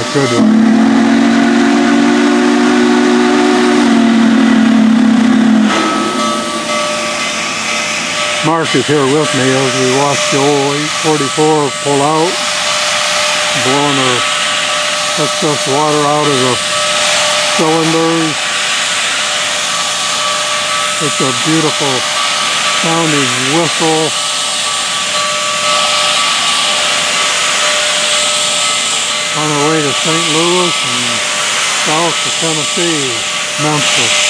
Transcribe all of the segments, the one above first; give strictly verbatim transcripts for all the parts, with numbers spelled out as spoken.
Good one. Mark is here with me as we watch the old eight forty-four pull out, blowing the excess water out of the cylinders. It's a beautiful sounding whistle. On our way to Saint Louis and south to Tennessee, Memphis.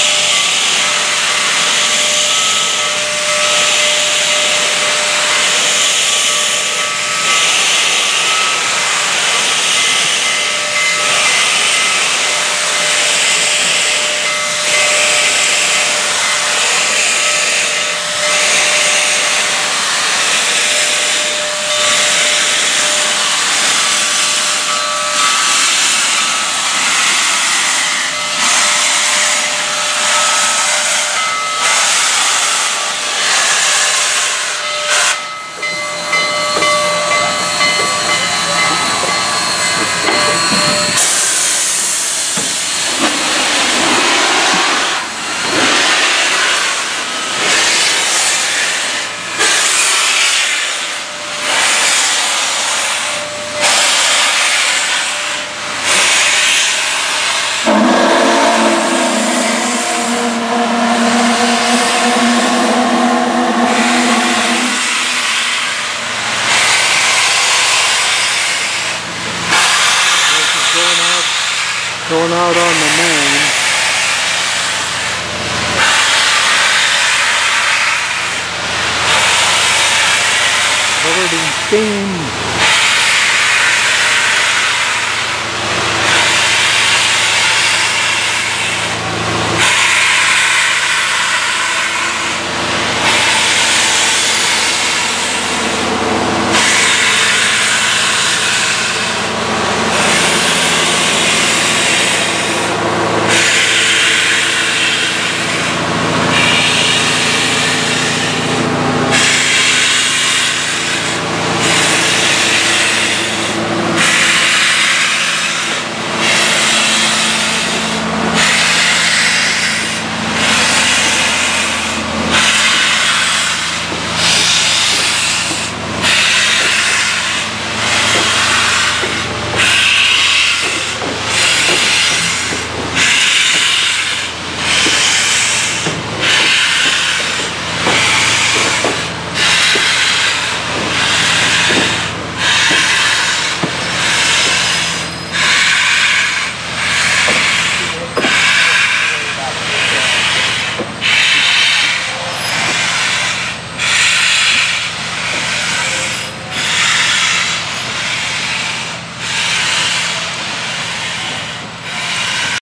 Going out on the main. Covered in steam.